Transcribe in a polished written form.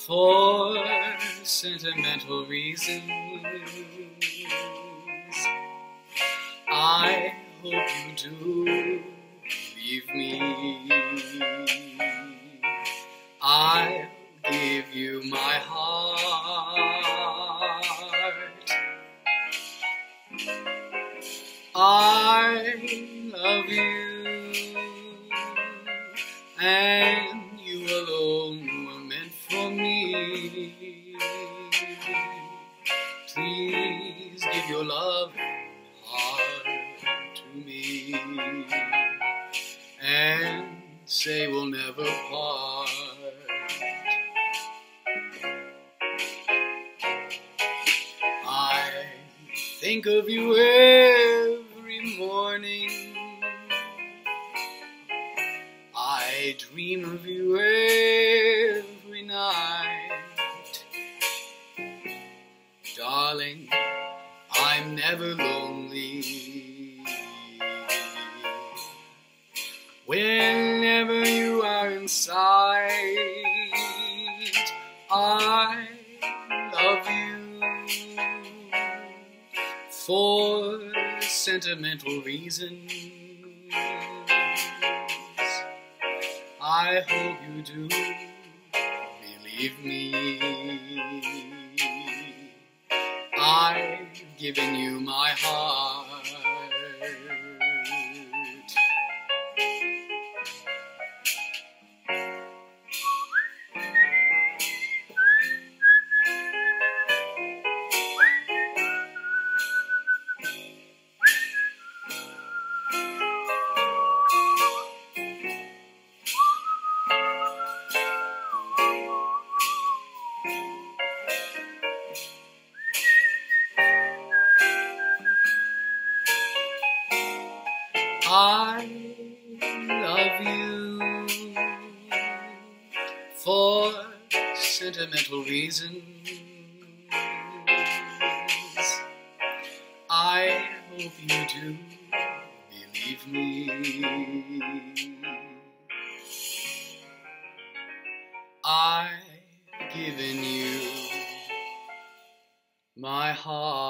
for sentimental reasons. I hope you do believe me. I'll give you my heart. I love you, and you alone were meant for me. Please give your loving heart to me, and say we'll never part. I think of you every morning. I dream of you every night. Darling, I'm never lonely. Whenever you are in sight, I love you for sentimental reasons. I hope you do believe me. I've given you my heart. I love you for sentimental reasons. I hope you do believe me. I've given you my heart.